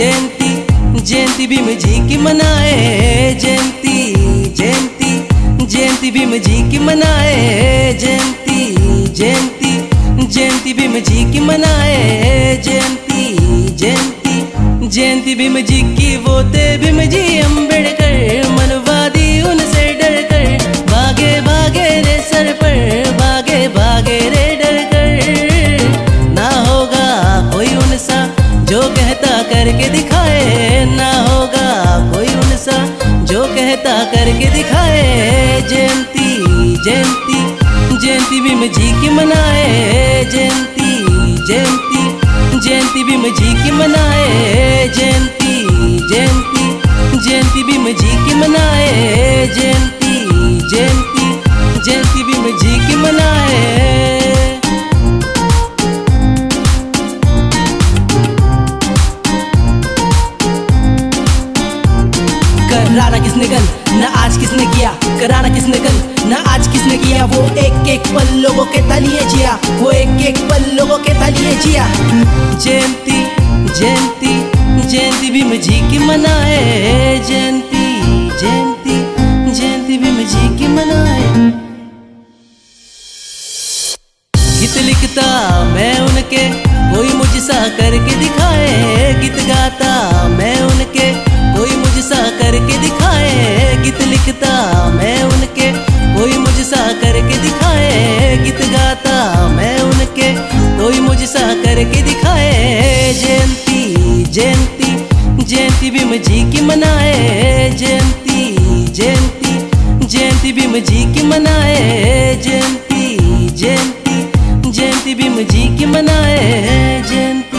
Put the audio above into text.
जयंती जयंती भीम जी की मनाए, जयंती जयंती जयंती भीम जी की मनाए, जयंती जयंती जयंती भीम जी की मनाए, जयंती जयंती जयंती भीम जी की वो थे भीम जी अम्बेडकर, मनवादी उनसे डर कर, भागे भागे रे सर पर, भागे भागे रे डर कर। ना होगा कोई उनसा जो कहता करके दिखाए, ना होगा कोई उनसा जो कहता करके दिखाए। जयंती जयंती जयंती भीम जी की मनाए, जयंती जयंती जयंती भीम जी की मनाए, जयंती जयंती जयंती भीम जी की मनाए, जयंती जयंती जयंती भीम जी की मनाए। कराना किसने कल ना आज किसने किया, कराना किसने कल ना आज किसने किया, वो एक एक पल लोगों के तलिए जिया, वो एक एक पल लोगों के तलिए जिया। जयंती जयंती जयंती भीम जी की मनाए, जयंती जयंती जयंती भीम जी की मनाए। गीत लिखता मैं उनके कोई मुझसा करके दिखाए, गीत गाता मैं उनके कोई मुझसा करके दिखाए, गीत लिखता मैं उनके कोई मुझसा करके दिखाए, गीत गाता मैं उनके कोई मुझसा करके दिखाए। जयंती जयंती जयंती भीम जी की मनाए, जयंती जयंती जयंती भीम जी की मनाए, जयंती जयंती जयंती भीम जी की मनाए, जयंती।